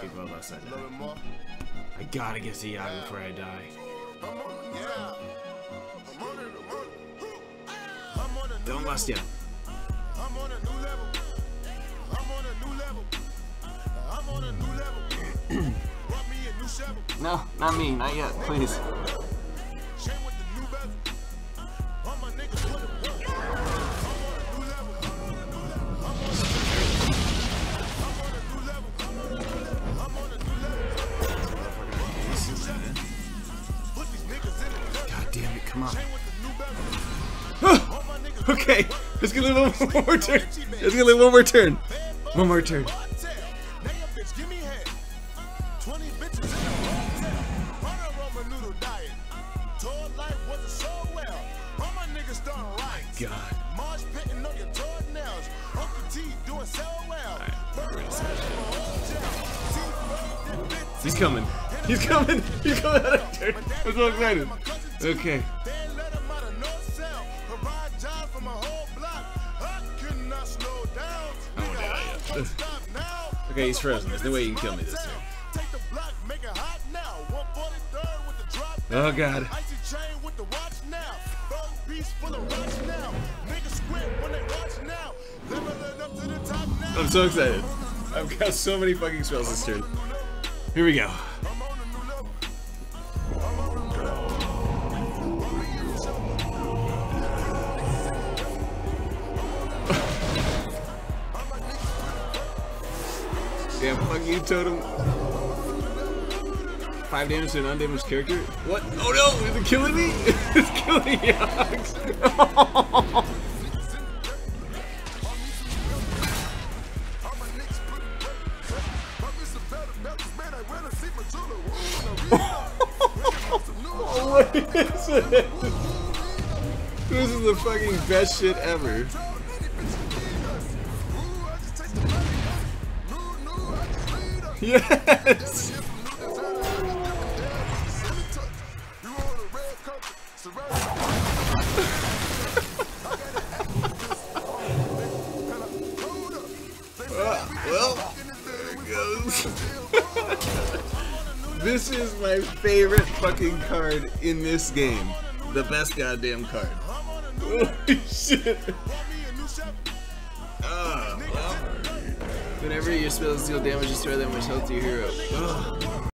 think about last night. I gotta get to Yogg before I die. Don't bust yet. I'm on a new level. I'm on a new level. I'm on a new level. Brought me a new shovel. No, not me, not yet, please. Chain with the new bezel. All my niggas put it work. I'm on a new level. I'm on a new level. I'm on a new level. I'm on a new level. Put these niggas in the dirt. God damn it, come on. Chain with the new bezel. Okay, let's get a little more turn. Let's get a little one more turn. One more turn. God. He's coming. He's coming. He's coming out of turn. I'm so excited. Okay. Okay, he's frozen. There's no way you can kill me this turn. Oh God. I'm so excited. I've got so many fucking spells this turn. Here we go. Damn, fuck you, Totem. 5 damage to an undamaged character? What? Oh no! Is it killing me? It's killing Yogg! What is this? This is the fucking best shit ever. Yes! Well, there it goes. This is my favorite fucking card in this game. The best goddamn card. Holy shit. Well. Whenever your spells deal damage, destroy that much health to your hero. Ugh.